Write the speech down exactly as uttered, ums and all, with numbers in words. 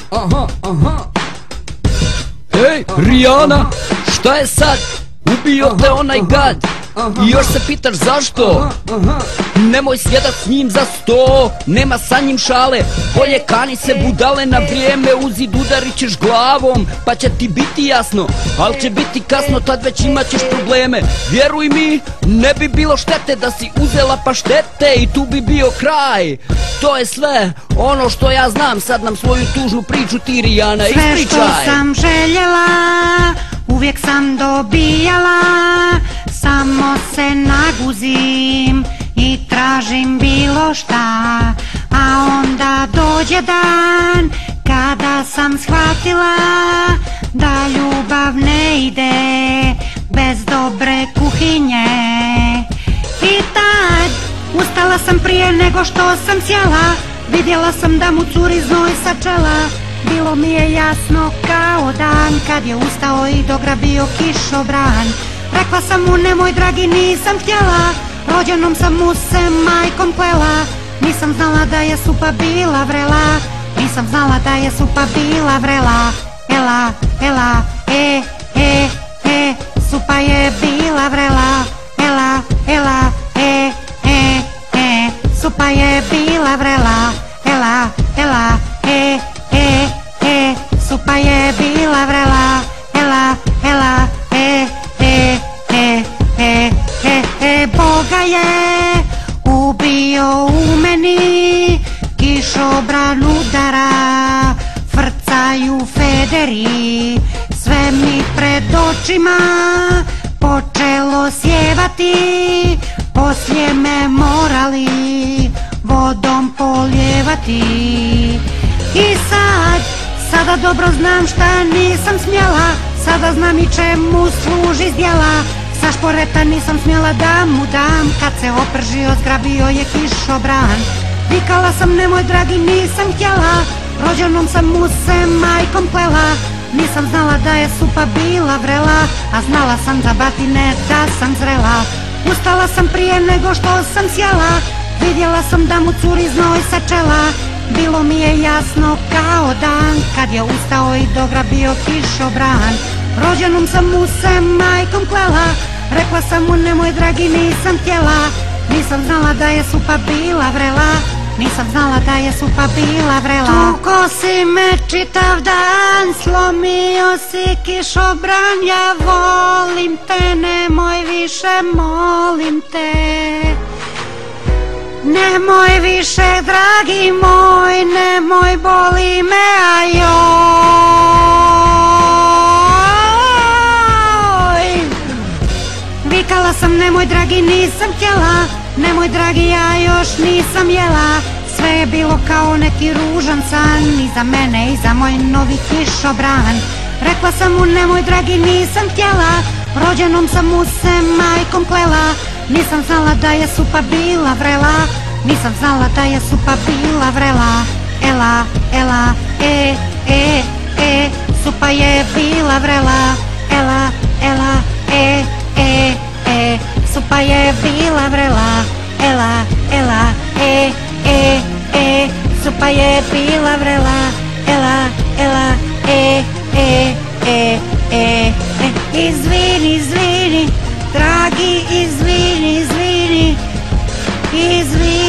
Aha, aha. Ej, Rihanna, šta je sad? Ubio te onaj gad i još se pitaš zašto? Nemoj sjedat s njim za sto, nema sa njim šale. Bolje kani se budale na vrijeme, u zid udarit ćeš glavom, pa će ti biti jasno. Al će biti kasno, tad već imat ćeš probleme. Vjeruj mi, ne bi bilo štete da si uzela paštete i tu bi bio kraj. To je sve ono što ja znam, sad nam svoju tužnu priču ti, Rihanna, ispričaj. Sve što sam željela, uvijek sam dobijala, samo se naguzim i tražim bilo šta. A onda dođe dan kada sam shvatila da ljubav ne ide bez dobre kuhinje. I tad ustala sam prije nego što sam sjela, vidjela sam da mu curi znoj sa čela. Bilo mi je jasno kao dan kad je ustao i dograbio kišobran. Rekla sam mu nemoj dragi, nisam htjela, rođenom sam mu se majkom klela. Nisam znala da je Supa bila vrela, nisam znala da je Supa bila vrela. Ela, ela, e, e, e, Supa je bila vrela. Ela, ela, e, e, e, Supa je bila vrela. Ela, ela, e, e, e, Supa je bila vrela. Ela, ela, e, e, e, e, e, e, Boga je ubio u meni, kišobran udara, frcaju federi, sve mi pred očima počelo sjevati, poslije me morali vodom polijevati. I sad, sada dobro znam šta nisam smjela, sada znam i čemu služi zdjela. Sa šporeta nisam smjela da mu dam, kad se opržio zgrabio je kišobran. Vikala sam nemoj dragi, nisam htjela, rođenom sam mu se majkom klela. Nisam znala da je Supa bila vrela, a znala sam za batine da sam zrela. Ustala sam prije nego što sam sjela, vidjela sam da mu curi znoj sa čela. Bilo mi je jasno kao dan kad je ustao i dograbio kišobran. Rođenom sam mu se majkom klela, rekla sam mu nemoj dragi, nisam htjela. Nisam znala da je Supa bila vrela, nisam znala da je Supa bila vrela. Tuko si me čitav dan, slomio si kišobran, ja volim te, nemoj više, molim te. Nemoj više dragi moj, nemoj, boli me, a joj. Vikala sam nemoj dragi, nisam htjela, nemoj dragi, ja još nisam jela. Sve je bilo kao neki ružan san, i za mene i za moj novi kišobran. Rekla sam mu nemoj dragi, nisam htjela, rođenom sam mu se majkom klela. Nisam znala da je Supa bila vrela, nisam znala da je Supa bila vrela. Ela, ela, e, e, e, Supa je bila vrela. Ela, ela, e, e, e, Supa je bila vrela. Ela, ela, e, e, e, Supa je bila vrela. Ela, ela, e, e, e, e, e, izvini, izvini, dragi, izvini, izvini, izvini.